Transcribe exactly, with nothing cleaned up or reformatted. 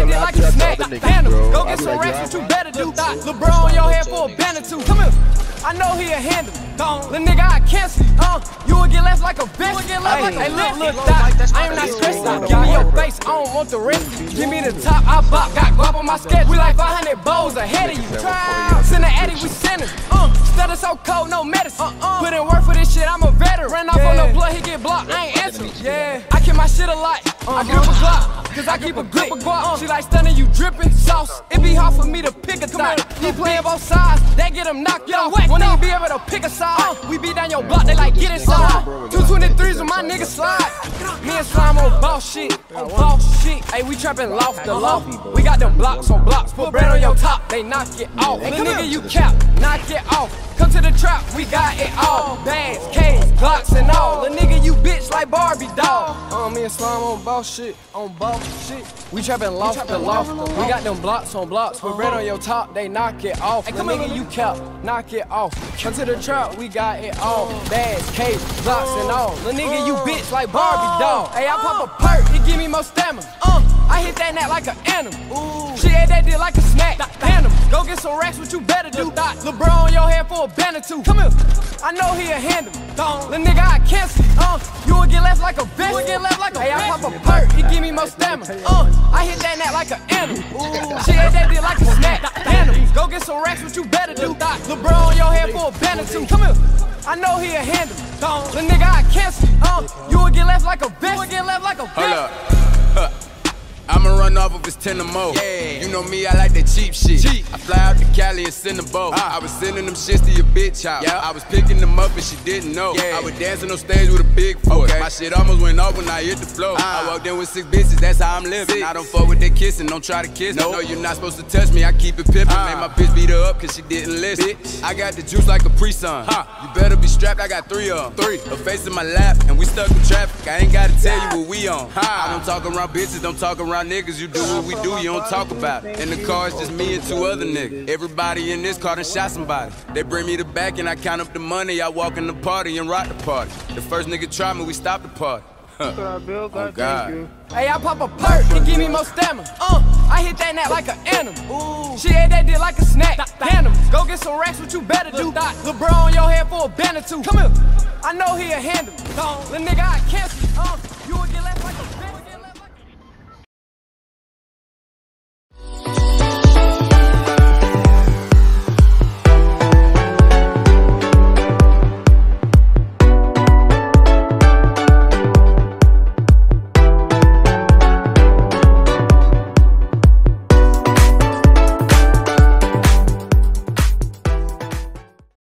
did like a snack. Damn him, go get some racks, what you better do. LeBron on your head for a band or two. Come here. I know he a handle. Little nigga, I cancel you. Uh, you will get left like a bitch. Hey, look, look, that. I am not stressed out. Give me your face, I don't want the rest. Give me the top, I bop. Got guap on my sketch. We like five hundred bowls ahead of you. Send the Eddie, we send him. Uh, stutter so cold, no medicine. Uh, Put in work for this shit, I'm a veteran. Ran off on the blood, he get blocked. I ain't answering. Yeah, I keep my shit a lot. I grip a Glock, cause I keep a grip of guap. She like stunning you dripping sauce. It be hard for me to pick a thought. He playing both sides, that get him knocked off. Won't even be able to pick a side. We beat down your block, they like get inside. two twenty-threes with my niggas slide. Me and Slime on boss shit, on boss shit. Hey, we trapping loft to loft. We got them blocks on blocks. Put bread on your top, they knock it off. Hey, nigga, you cap, knock it off. Come to the trap, we got it all. Bags, K's, Glocks and all. Lil' nigga, you bitch like Barbie doll. Uh, me and Slime on boss shit, on boss shit. We trapping loft to loft. We got them blocks on blocks. Put bread on your top, they knock it off. Hey, nigga, you cap, knock it off. Come to the trap, we got it all. Bags, K's, Glocks and all. Lil' nigga, you bitch like Barbie doll. Hey, I pop a perk, it give me more stamina. Uh, I hit that net like an animal. Ooh. She ate that dick like a snack. Animal. Go get some racks, what you better do. LeBron on your head for a band or two. Come here. I know he a handle. Little nigga, I cancel you. Uh, you will get left like a bitch. You will get left like a Hey, I pop a perk, it give me more stamina. Uh, I hit that net like an animal. Ooh. She ate that dick like a snack. Animal. Go get some racks, what you better do. LeBron on your head for a band or two. Come here. I know he a handle. Little nigga, I cancel you. Uh, you will get left like a bitch. You will get left like a bitch. Hold up. I'ma run off if it's ten or more. Yeah. You know me, I like that cheap shit. Cheap. I fly out to Cali and send a boat. Uh. I was sending them shits to your bitch house. Yeah. I was picking them up and she didn't know. Yeah. I was dancing on stage with a big force. Okay. My shit almost went off when I hit the floor. Uh. I walked in with six bitches, that's how I'm living. Six. I don't fuck with that kissing, don't try to kiss. Nope. I know you're not supposed to touch me, I keep it pimpin'. Uh. Made my bitch beat her up cause she didn't listen. Bitch. I got the juice like a pre-sun. Huh. You better be strapped, I got three of them. Three. Her face in my lap and we stuck in traffic. I ain't gotta tell you what we on. Huh. I don't talk around bitches, don't talk around niggas. You do what we do, you don't talk about it. In the car, it's just me and two other niggas. Everybody in this car done shot somebody. They bring me the back and I count up the money. I walk in the party and rock the party. The first nigga try me, we stop the party. Huh. Oh God. Hey, I pop a perk, it give me more stamina. Uh, I hit that net like an animal. Ooh. She ate that dick like a snack. Animal. Go get some racks, what you better do. LeBron on your head for a band or two. Come here. I know he a handle. Little nigga, I cancel you. Uh, you will get left.